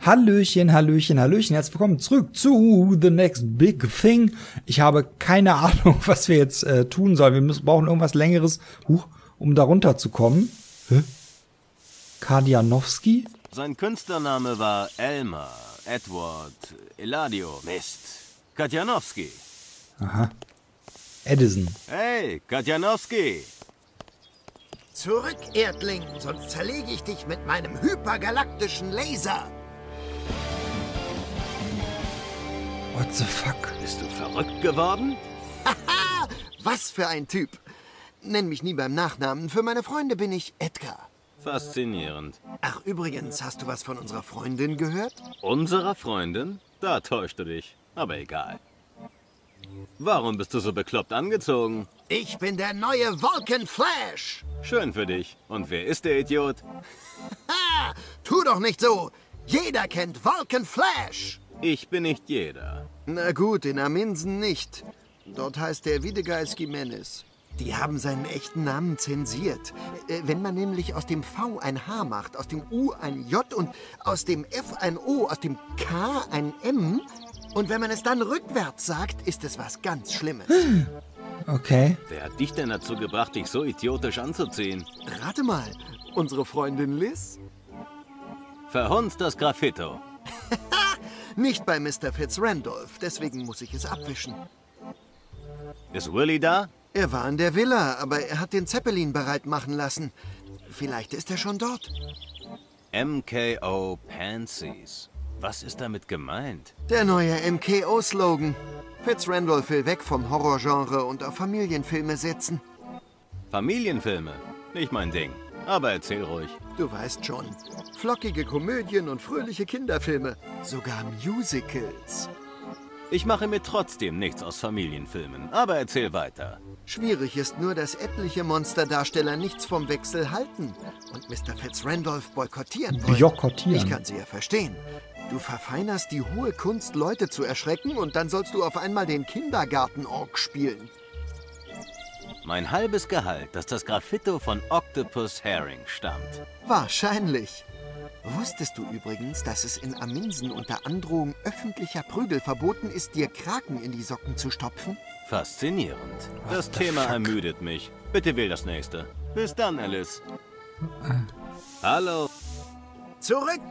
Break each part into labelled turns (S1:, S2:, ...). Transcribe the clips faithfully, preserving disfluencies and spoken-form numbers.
S1: Hallöchen, Hallöchen, Hallöchen, herzlich willkommen zurück zu The Next Big Thing. Ich habe keine Ahnung, was wir jetzt äh, tun sollen. Wir müssen, brauchen irgendwas Längeres, huch, um da runterzukommen. Hä? Kardianowski?
S2: Sein Künstlername war Elmer, Edward, Eladio, Mist. Kardianowski.
S1: Aha. Edison.
S2: Hey, Kardianowski.
S3: Zurück, Erdling, sonst zerlege ich dich mit meinem hypergalaktischen Laser.
S1: What the fuck?
S2: Bist du verrückt geworden?
S3: Haha, was für ein Typ. Nenn mich nie beim Nachnamen. Für meine Freunde bin ich Edgar.
S2: Faszinierend.
S3: Ach, übrigens, hast du was von unserer Freundin gehört?
S2: Unserer Freundin? Da täuscht du dich. Aber egal. Warum bist du so bekloppt angezogen?
S3: Ich bin der neue Vulcan Flash.
S2: Schön für dich. Und wer ist der Idiot?
S3: Ha! Tu doch nicht so. Jeder kennt Vulcan Flash.
S2: Ich bin nicht jeder.
S3: Na gut, in Aminsen nicht. Dort heißt er Videgeist Jimenez. Die haben seinen echten Namen zensiert. Äh, wenn man nämlich aus dem V ein H macht, aus dem U ein J und aus dem F ein O, aus dem K ein M... Und wenn man es dann rückwärts sagt, ist es was ganz Schlimmes.
S1: Okay.
S2: Wer hat dich denn dazu gebracht, dich so idiotisch anzuziehen?
S3: Rate mal, unsere Freundin Liz?
S2: Verhunzt das Graffito.
S3: Nicht bei Mister Fitzrandolph, deswegen muss ich es abwischen.
S2: Ist Willy da?
S3: Er war in der Villa, aber er hat den Zeppelin bereit machen lassen. Vielleicht ist er schon dort.
S2: M K O Pansies. Was ist damit gemeint?
S3: Der neue M K O-Slogan. Fitzrandolph will weg vom Horrorgenre und auf Familienfilme setzen.
S2: Familienfilme? Nicht mein Ding. Aber erzähl ruhig.
S3: Du weißt schon. Flockige Komödien und fröhliche Kinderfilme. Sogar Musicals.
S2: Ich mache mir trotzdem nichts aus Familienfilmen. Aber erzähl weiter.
S3: Schwierig ist nur, dass etliche Monsterdarsteller nichts vom Wechsel halten und Mister Fitzrandolph boykottieren wollen.
S1: Boykottieren.
S3: Ich kann sie ja verstehen. Du verfeinerst die hohe Kunst, Leute zu erschrecken, und dann sollst du auf einmal den Kindergarten-Ork spielen.
S2: Mein halbes Gehalt, dass das Graffito von Octopus Herring stammt.
S3: Wahrscheinlich. Wusstest du übrigens, dass es in Aminsen unter Androhung öffentlicher Prügel verboten ist, dir Kraken in die Socken zu stopfen?
S2: Faszinierend.
S1: What
S2: Das
S1: the
S2: Thema
S1: fuck?
S2: ermüdet mich. Bitte wähl das nächste. Bis dann, Alice. Hallo,
S3: Zurück!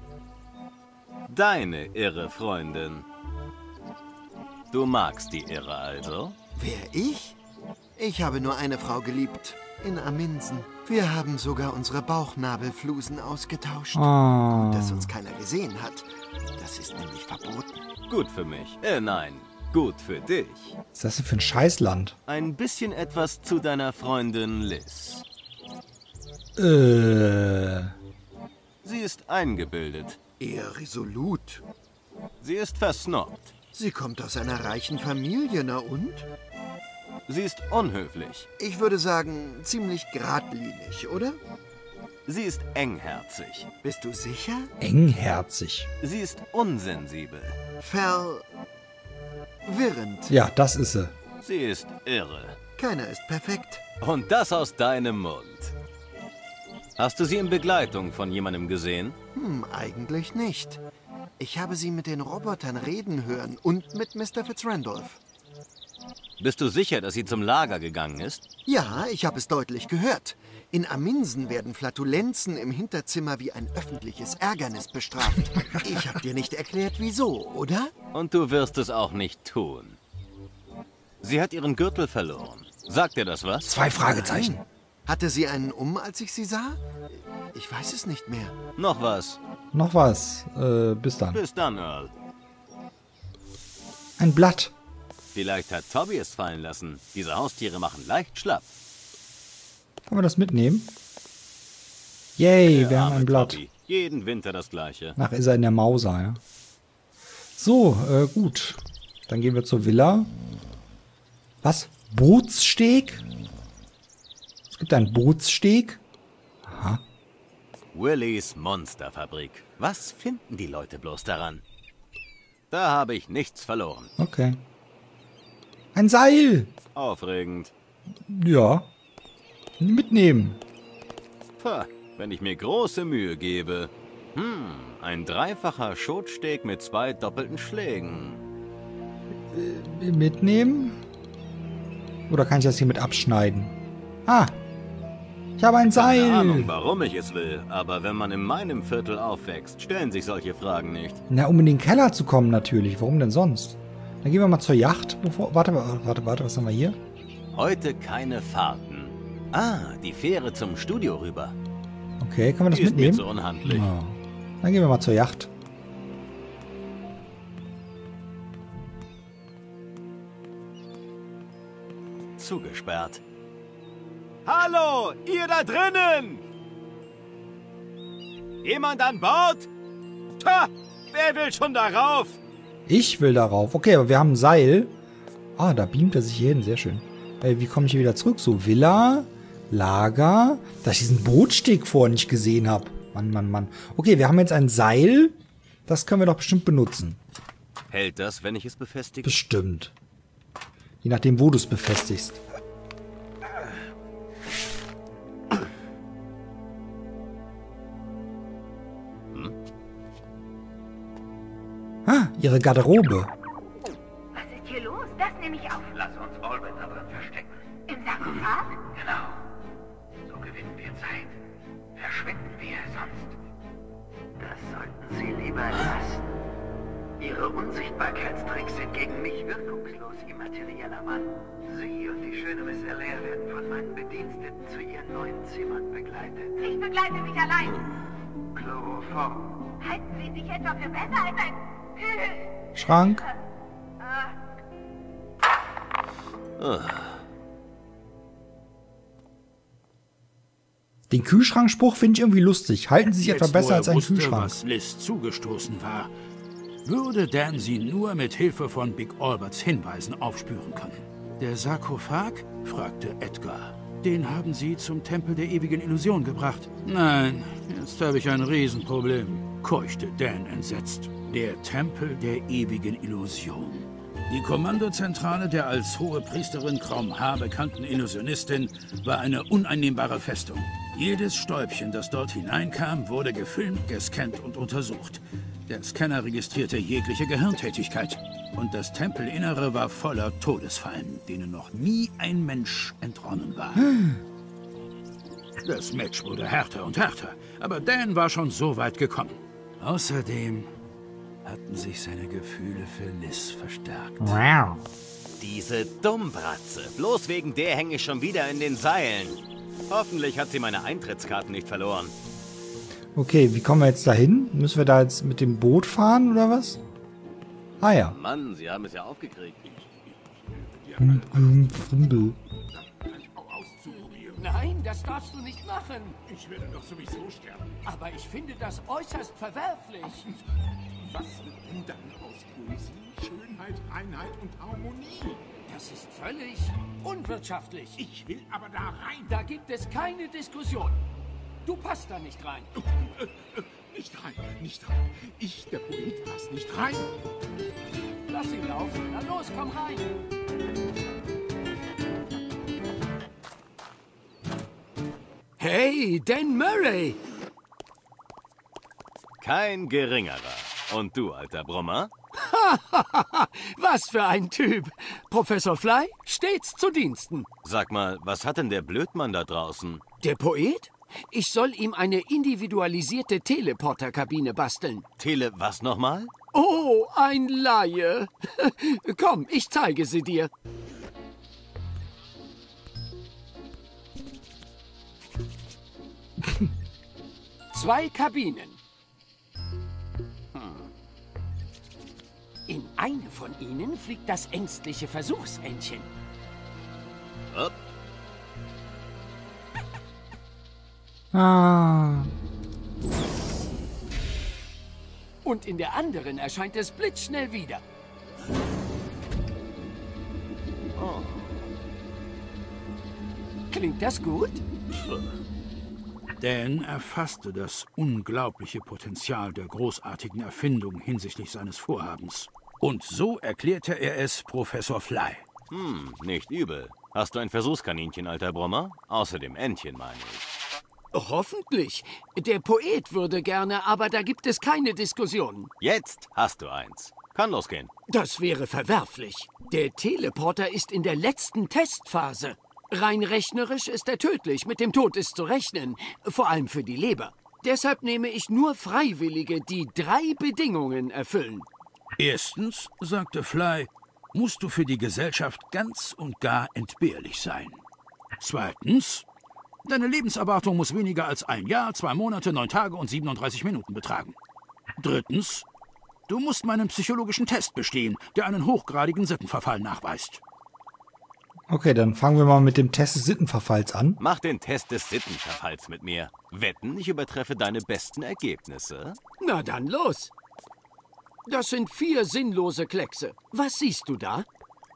S2: deine irre Freundin. Du magst die Irre also?
S3: Wer, ich? Ich habe nur eine Frau geliebt. In Aminsen. Wir haben sogar unsere Bauchnabelflusen ausgetauscht.
S1: Oh.
S3: Dass uns keiner gesehen hat. Das ist nämlich verboten.
S2: Gut für mich. Äh, nein. Gut für dich.
S1: Was ist das denn für ein Scheißland?
S2: Ein bisschen etwas zu deiner Freundin Liz.
S1: Äh.
S2: Sie ist eingebildet.
S3: Eher resolut.
S2: Sie ist versnobbt.
S3: Sie kommt aus einer reichen Familie, na und?
S2: Sie ist unhöflich.
S3: Ich würde sagen, ziemlich geradlinig, oder?
S2: Sie ist engherzig.
S3: Bist du sicher?
S1: Engherzig.
S2: Sie ist unsensibel.
S3: Verwirrend.
S1: Ja, das ist sie.
S2: Sie ist irre.
S3: Keiner ist perfekt.
S2: Und das aus deinem Mund. Hast du sie in Begleitung von jemandem gesehen?
S3: Hm, eigentlich nicht. Ich habe sie mit den Robotern reden hören und mit Mister Fitzrandolph.
S2: Bist du sicher, dass sie zum Lager gegangen ist?
S3: Ja, ich habe es deutlich gehört. In Aminsen werden Flatulenzen im Hinterzimmer wie ein öffentliches Ärgernis bestraft. Ich habe dir nicht erklärt, wieso, oder?
S2: Und du wirst es auch nicht tun. Sie hat ihren Gürtel verloren. Sagt dir das was?
S1: Zwei Fragezeichen.
S3: Nein. Hatte sie einen um, als ich sie sah? Ich weiß es nicht mehr.
S2: Noch was.
S1: Noch was. Äh, bis dann.
S2: Bis dann, Earl.
S1: Ein Blatt.
S2: Vielleicht hat Toby es fallen lassen. Diese Haustiere machen leicht schlapp.
S1: Kann man das mitnehmen? Yay,
S2: Der
S1: wir haben
S2: arme
S1: ein Blatt.
S2: Toby. Jeden Winter das gleiche.
S1: Ach, ist er in der Mauser, ja. So, äh, gut. Dann gehen wir zur Villa. Was? Bootssteg? Es gibt einen Bootssteg? Aha.
S2: Willys Monsterfabrik. Was finden die Leute bloß daran? Da habe ich nichts verloren.
S1: Okay. Ein Seil!
S2: Aufregend.
S1: Ja. Mitnehmen.
S2: Pah, wenn ich mir große Mühe gebe. Hm, ein dreifacher Schotsteg mit zwei doppelten Schlägen.
S1: Äh, mitnehmen? Oder kann ich das hier mit abschneiden? Ah, ich habe ein Seil.
S2: Keine Ahnung, warum ich es will, aber wenn man in meinem Viertel aufwächst, stellen sich solche Fragen nicht.
S1: Na, um in den Keller zu kommen natürlich. Warum denn sonst? Dann gehen wir mal zur Yacht. Bevor, warte, warte, warte, was haben wir hier?
S2: Heute keine Fahrten. Ah, die Fähre zum Studio rüber.
S1: Okay, kann man das
S2: Die ist mir
S1: mitnehmen?
S2: zu unhandlich.
S1: Ja. Dann gehen wir mal zur Yacht.
S2: Zugesperrt. Hallo, ihr da drinnen! Jemand an Bord? Tja, wer will schon darauf?
S1: Ich will darauf. Okay, aber wir haben ein Seil. Ah, da beamt er sich hier hin. Sehr schön. Äh, wie komme ich hier wieder zurück? So, Villa, Lager. Dass ich diesen Bootsteg vorher nicht gesehen habe. Mann, Mann, Mann. Okay, wir haben jetzt ein Seil. Das können wir doch bestimmt benutzen.
S2: Hält das, wenn ich es befestige?
S1: Bestimmt. Je nachdem, wo du es befestigst. Ah, ihre Garderobe.
S4: Was ist hier los? Das nehme ich auf.
S5: Lass uns Olbert da drin verstecken.
S4: Im Sarkophag?
S5: Genau. So gewinnen wir Zeit. Verschwinden wir sonst. Das sollten Sie lieber lassen. Ihre Unsichtbarkeitstricks sind gegen mich wirkungslos, immaterieller Mann. Sie und die schöne Miss Allaire werden von meinen Bediensteten zu ihren neuen Zimmern begleitet.
S4: Ich begleite mich allein.
S5: Chloroform.
S4: Halten Sie sich etwa für besser als ein...
S1: Schrank. Den Kühlschrankspruch finde ich irgendwie lustig. Halten Sie sich etwa
S6: Jetzt,
S1: besser
S6: wo er
S1: als ein
S6: wusste,
S1: Kühlschrank.
S6: was Liz zugestoßen war, würde Dan sie nur mit Hilfe von Big Alberts Hinweisen aufspüren können. Der Sarkophag? Fragte Edgar. Den haben Sie zum Tempel der ewigen Illusion gebracht. Nein, jetzt habe ich ein Riesenproblem, keuchte Dan entsetzt. Der Tempel der ewigen Illusion. Die Kommandozentrale der als hohe Priesterin Crom H bekannten Illusionistin war eine uneinnehmbare Festung. Jedes Stäubchen, das dort hineinkam, wurde gefilmt, gescannt und untersucht. Der Scanner registrierte jegliche Gehirntätigkeit. Und das Tempelinnere war voller Todesfallen, denen noch nie ein Mensch entronnen war. Das Match wurde härter und härter, aber Dan war schon so weit gekommen. Außerdem hatten sich seine Gefühle für Liz verstärkt.
S1: Wow.
S2: Diese Dummbratze. Bloß wegen der hänge ich schon wieder in den Seilen. Hoffentlich hat sie meine Eintrittskarten nicht verloren.
S1: Okay, wie kommen wir jetzt dahin? Müssen wir da jetzt mit dem Boot fahren oder was? Ah ja.
S2: Mann, Sie haben es ja aufgekriegt.
S1: Hm, hm, Frimbel.
S7: Nein, das darfst du nicht machen.
S8: Ich werde doch sowieso sterben.
S7: Aber ich finde das äußerst verwerflich.
S8: Was wird denn dann aus Poesie, Schönheit, Reinheit und Harmonie?
S7: Das ist völlig unwirtschaftlich.
S8: Ich will aber da rein.
S7: Da gibt es keine Diskussion. Du passt da nicht rein.
S8: Äh, äh, nicht rein, nicht rein. Ich, der Poet, pass nicht rein.
S7: Lass ihn laufen. Na los, komm rein. Hey, Dan Murray!
S2: Kein geringerer. Und du, alter Brummer?
S7: Was für ein Typ! Professor Fly, stets zu Diensten.
S2: Sag mal, was hat denn der Blödmann da draußen?
S7: Der Poet? Ich soll ihm eine individualisierte Teleporterkabine basteln.
S2: Tele, was nochmal?
S7: Oh, ein Laie. Komm, ich zeige sie dir. Zwei Kabinen. In eine von ihnen fliegt das ängstliche Versuchsentchen.
S2: Hopp.
S1: Ah.
S7: Und in der anderen erscheint es blitzschnell wieder.
S2: Oh.
S7: Klingt das gut?
S6: Dan erfasste das unglaubliche Potenzial der großartigen Erfindung hinsichtlich seines Vorhabens. Und so erklärte er es Professor Fly.
S2: Hm, nicht übel. Hast du ein Versuchskaninchen, alter Brummer? Außer dem Entchen, meine ich.
S7: Hoffentlich. Der Poet würde gerne, aber da gibt es keine Diskussion.
S2: Jetzt hast du eins. Kann losgehen.
S7: Das wäre verwerflich. Der Teleporter ist in der letzten Testphase. Rein rechnerisch ist er tödlich. Mit dem Tod ist zu rechnen. Vor allem für die Leber. Deshalb nehme ich nur Freiwillige, die drei Bedingungen erfüllen.
S6: Erstens, sagte Fly, musst du für die Gesellschaft ganz und gar entbehrlich sein. Zweitens, deine Lebenserwartung muss weniger als ein Jahr, zwei Monate, neun Tage und siebenunddreißig Minuten betragen. Drittens, du musst meinen psychologischen Test bestehen, der einen hochgradigen Sittenverfall nachweist.
S1: Okay, dann fangen wir mal mit dem Test des Sittenverfalls an.
S2: Mach den Test des Sittenverfalls mit mir. Wetten, ich übertreffe deine besten Ergebnisse.
S7: Na dann los. Das sind vier sinnlose Kleckse. Was siehst du da?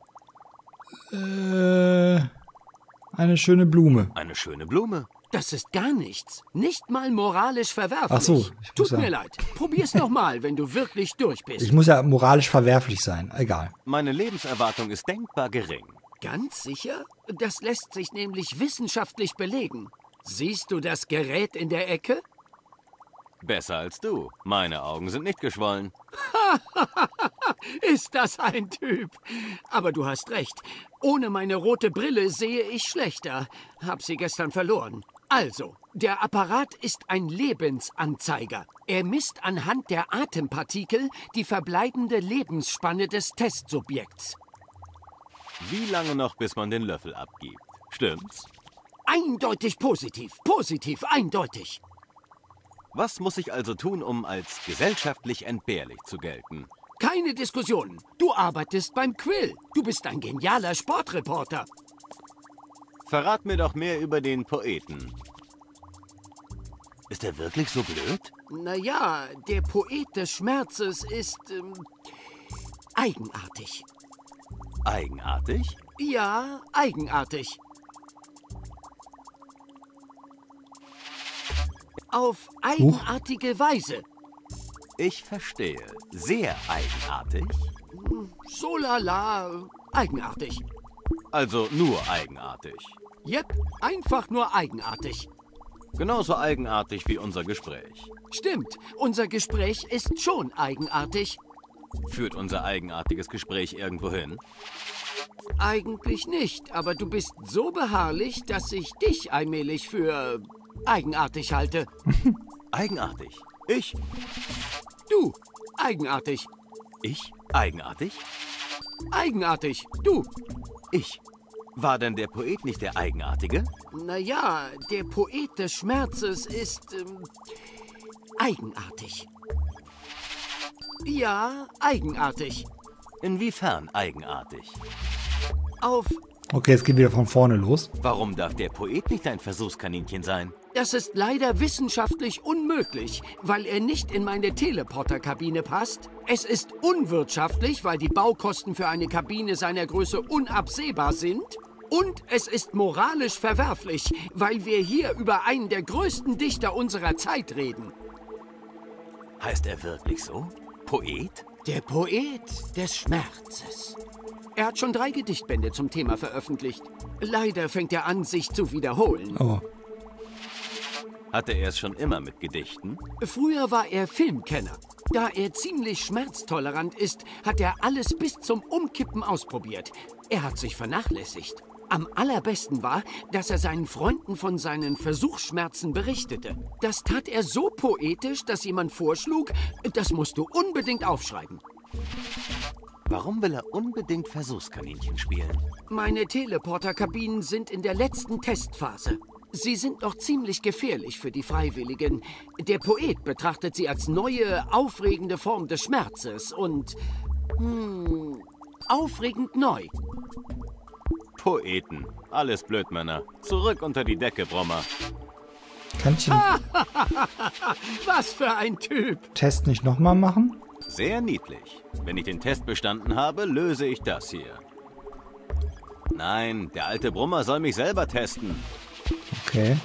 S1: Äh, eine schöne Blume.
S2: Eine schöne Blume.
S7: Das ist gar nichts. Nicht mal moralisch verwerflich.
S1: Ach so, ich
S7: Tut
S1: muss
S7: mir
S1: ja-
S7: leid. Probier's noch mal, wenn du wirklich durch bist.
S1: Ich muss ja moralisch verwerflich sein. Egal.
S2: Meine Lebenserwartung ist denkbar gering.
S7: Ganz sicher? Das lässt sich nämlich wissenschaftlich belegen. Siehst du das Gerät in der Ecke?
S2: Besser als du. Meine Augen sind nicht geschwollen.
S7: Ist das ein Typ? Aber du hast recht. Ohne meine rote Brille sehe ich schlechter. Hab sie gestern verloren. Also, der Apparat ist ein Lebensanzeiger. Er misst anhand der Atempartikel die verbleibende Lebensspanne des Testsubjekts.
S2: Wie lange noch, bis man den Löffel abgibt? Stimmt's?
S7: Eindeutig positiv. Positiv, eindeutig.
S2: Was muss ich also tun, um als gesellschaftlich entbehrlich zu gelten?
S7: Keine Diskussion. Du arbeitest beim Quill. Du bist ein genialer Sportreporter.
S2: Verrat mir doch mehr über den Poeten. Ist er wirklich so blöd?
S7: Naja, der Poet des Schmerzes ist ähm, eigenartig.
S2: Eigenartig?
S7: Ja, eigenartig. Auf eigenartige Weise.
S2: Ich verstehe. Sehr eigenartig.
S7: So lala, eigenartig.
S2: Also nur eigenartig.
S7: Jep, einfach nur eigenartig.
S2: Genauso eigenartig wie unser Gespräch.
S7: Stimmt, unser Gespräch ist schon eigenartig.
S2: Führt unser eigenartiges Gespräch irgendwo hin?
S7: Eigentlich nicht, aber du bist so beharrlich, dass ich dich allmählich für eigenartig halte.
S2: Eigenartig? Ich?
S7: Du, eigenartig.
S2: Ich? Eigenartig?
S7: Eigenartig, du.
S2: Ich? War denn der Poet nicht der Eigenartige?
S7: Naja, der Poet des Schmerzes ist ähm, eigenartig. Ja, eigenartig.
S2: Inwiefern eigenartig?
S7: Auf,
S1: Okay, es geht wieder von vorne los.
S2: Warum darf der Poet nicht ein Versuchskaninchen sein?
S7: das ist leider wissenschaftlich unmöglich, weil er nicht in meine Teleporterkabine passt. Es ist unwirtschaftlich, weil die Baukosten für eine Kabine seiner Größe unabsehbar sind. Und es ist moralisch verwerflich, weil wir hier über einen der größten Dichter unserer Zeit reden.
S2: Heißt er wirklich so? Poet?
S7: Der Poet des Schmerzes. Er hat schon drei Gedichtbände zum Thema veröffentlicht. Leider fängt er an, sich zu wiederholen.
S1: Oh.
S2: Hatte er es schon immer mit Gedichten?
S7: Früher war er Filmkenner. Da er ziemlich schmerztolerant ist, hat er alles bis zum Umkippen ausprobiert. Er hat sich vernachlässigt. Am allerbesten war, dass er seinen Freunden von seinen Versuchsschmerzen berichtete. Das tat er so poetisch, dass jemand vorschlug, das musst du unbedingt aufschreiben.
S2: Warum will er unbedingt Versuchskaninchen spielen?
S7: Meine Teleporterkabinen sind in der letzten Testphase. Sie sind noch ziemlich gefährlich für die Freiwilligen. Der Poet betrachtet sie als neue, aufregende Form des Schmerzes und... Hm, aufregend neu.
S2: Poeten. Alles Blödmänner. Zurück unter die Decke, Brommer.
S1: Kann ich den
S7: Was für ein Typ!
S1: Test nicht nochmal machen?
S2: Sehr niedlich. Wenn ich den Test bestanden habe, löse ich das hier. Nein, der alte Brummer soll mich selber testen.
S1: Okay.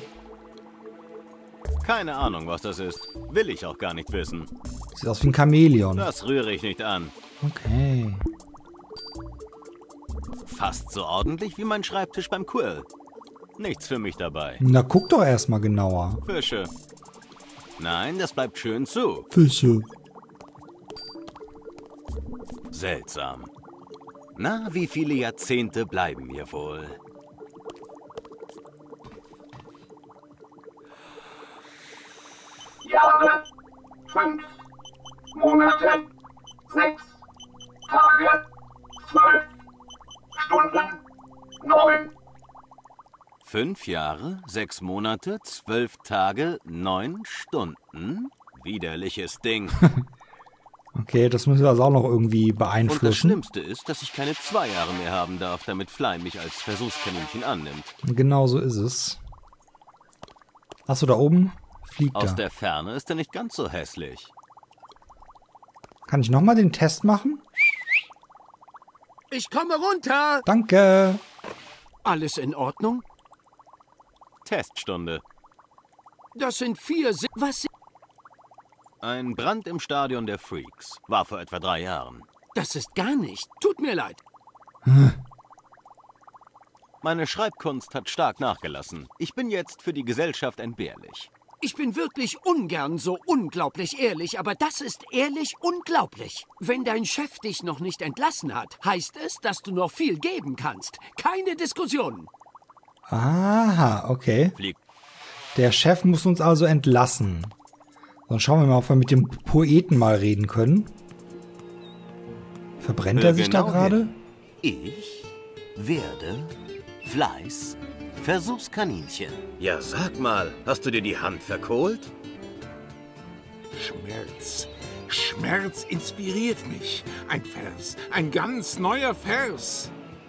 S2: Keine Ahnung, was das ist. Will ich auch gar nicht wissen.
S1: Sieht aus wie ein Chamäleon.
S2: Das rühre ich nicht an.
S1: Okay.
S2: Fast so ordentlich wie mein Schreibtisch beim Quill. Nichts für mich dabei.
S1: Na, guck doch erstmal genauer.
S2: Fische. Nein, das bleibt schön zu.
S1: Fische.
S2: Seltsam. Na, wie viele Jahrzehnte bleiben mir wohl?
S5: Jahre, fünf Monate, sechs Tage, zwölf Stunden, neun.
S2: Fünf Jahre, sechs Monate, zwölf Tage, neun Stunden. Widerliches Ding.
S1: Okay, das müssen wir also auch noch irgendwie
S2: Und das
S1: beeinflussen.
S2: Schlimmste ist, dass ich keine zwei Jahre mehr haben darf, damit Fly mich als Versuchskaninchen annimmt.
S1: Genau so ist es. Achso, da oben fliegt
S2: Aus
S1: er.
S2: der Ferne ist er nicht ganz so hässlich.
S1: Kann ich nochmal den Test machen?
S7: Ich komme runter.
S1: Danke.
S7: Alles in Ordnung?
S2: Teststunde.
S7: Das sind vier... Si Was?
S2: Ein Brand im Stadion der Freaks. War vor etwa drei Jahren.
S7: Das ist gar nicht. Tut mir leid.
S2: Meine Schreibkunst hat stark nachgelassen. Ich bin jetzt für die Gesellschaft entbehrlich.
S7: Ich bin wirklich ungern so unglaublich ehrlich, aber das ist ehrlich unglaublich. Wenn dein Chef dich noch nicht entlassen hat, heißt es, dass du noch viel geben kannst. Keine Diskussionen.
S1: Aha, okay.
S2: Fliegt.
S1: Der Chef muss uns also entlassen. Dann schauen wir mal, ob wir mit dem Poeten mal reden können. Verbrennt er sich da
S2: Genau
S1: gerade?
S2: hin. Ich werde Fleiß Versuchskaninchen. Ja, sag mal, hast du dir die Hand verkohlt?
S8: Schmerz. Schmerz inspiriert mich. Ein Vers. Ein ganz neuer Vers.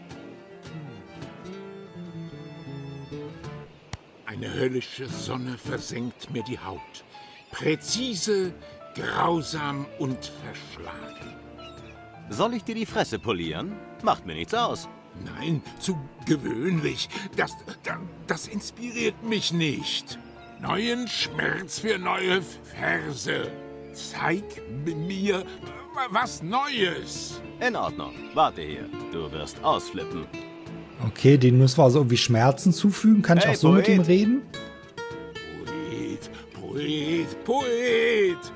S8: Eine höllische Sonne versenkt mir die Haut. Präzise, grausam und verschlagen.
S2: Soll ich dir die Fresse polieren? Macht mir nichts aus.
S8: Nein, zu gewöhnlich. Das, das, das inspiriert mich nicht. Neuen Schmerz für neue Verse. Zeig mir was Neues.
S2: In Ordnung. Warte hier. Du wirst ausflippen.
S1: Okay, den müssen wir also irgendwie Schmerzen zufügen. Kann ich
S2: Hey,
S1: auch so mit
S2: Poet.
S1: ihm reden?
S8: Poet, Poet, Poet.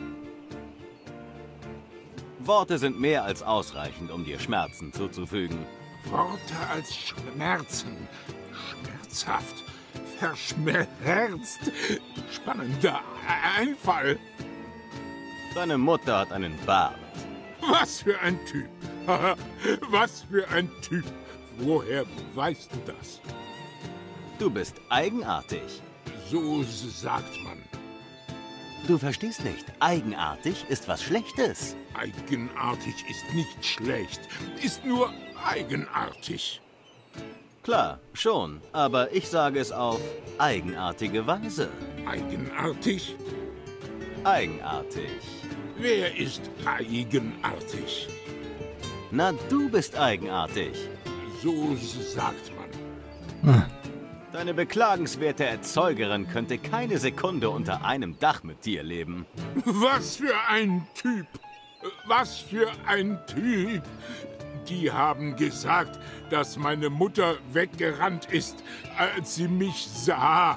S2: Worte sind mehr als ausreichend, um dir Schmerzen zuzufügen.
S8: Worte als Schmerzen. Schmerzhaft. Verschmerzt. Spannender Einfall.
S2: Deine Mutter hat einen Bart.
S8: Was für ein Typ. Was für ein Typ. Woher weißt du das?
S2: Du bist eigenartig.
S8: So sagt man.
S2: Du verstehst nicht. Eigenartig ist was Schlechtes.
S8: Eigenartig ist nicht schlecht. Ist nur eigenartig.
S2: Klar, schon. Aber ich sage es auf eigenartige Weise.
S8: Eigenartig?
S2: Eigenartig.
S8: Wer ist eigenartig?
S2: Na, du bist eigenartig.
S8: So sagt man.
S2: Deine beklagenswerte Erzeugerin könnte keine Sekunde unter einem Dach mit dir leben.
S8: Was für ein Typ! Was für ein Typ! Die haben gesagt, dass meine Mutter weggerannt ist, als sie mich sah.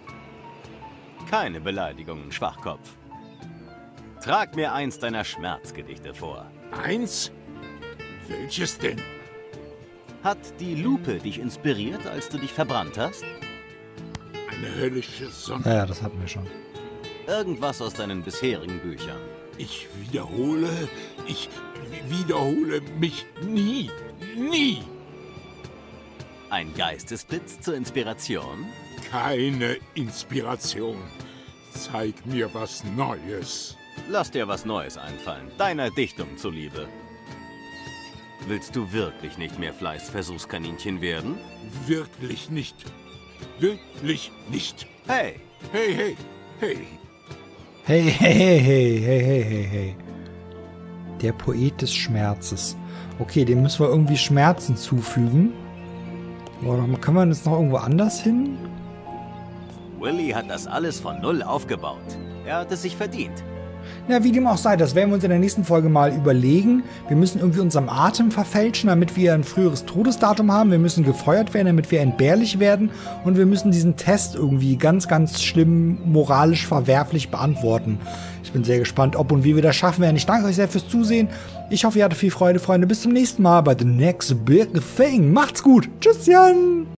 S2: Keine Beleidigungen, Schwachkopf. Trag mir eins deiner Schmerzgedichte vor.
S8: Eins? Welches denn?
S2: Hat die Lupe dich inspiriert, als du dich verbrannt hast?
S8: Eine höllische Sonne.
S1: Ja, ja, das hatten wir schon.
S2: Irgendwas aus deinen bisherigen Büchern.
S8: Ich wiederhole, ich wiederhole mich nie, nie.
S2: Ein Geistesblitz zur Inspiration?
S8: Keine Inspiration. Zeig mir was Neues.
S2: Lass dir was Neues einfallen, deiner Dichtung zuliebe. Willst du wirklich nicht mehr Fleißversuchskaninchen werden?
S8: Wirklich nicht. Wirklich nicht.
S2: Hey,
S8: Hey, hey, hey.
S1: Hey, hey, hey, hey, hey, hey, hey, hey. Der Poet des Schmerzes. Okay, dem müssen wir irgendwie Schmerzen zufügen. Oder kann man jetzt noch irgendwo anders hin?
S2: Willy hat das alles von Null aufgebaut. Er hat es sich verdient.
S1: Ja, wie dem auch sei, das werden wir uns in der nächsten Folge mal überlegen. Wir müssen irgendwie unseren Atem verfälschen, damit wir ein früheres Todesdatum haben. Wir müssen gefeuert werden, damit wir entbehrlich werden. Und wir müssen diesen Test irgendwie ganz, ganz schlimm moralisch verwerflich beantworten. Ich bin sehr gespannt, ob und wie wir das schaffen werden. Ich danke euch sehr fürs Zusehen. Ich hoffe, ihr hattet viel Freude, Freunde. Bis zum nächsten Mal bei The Next Big Thing. Macht's gut. Tschüss, Jan.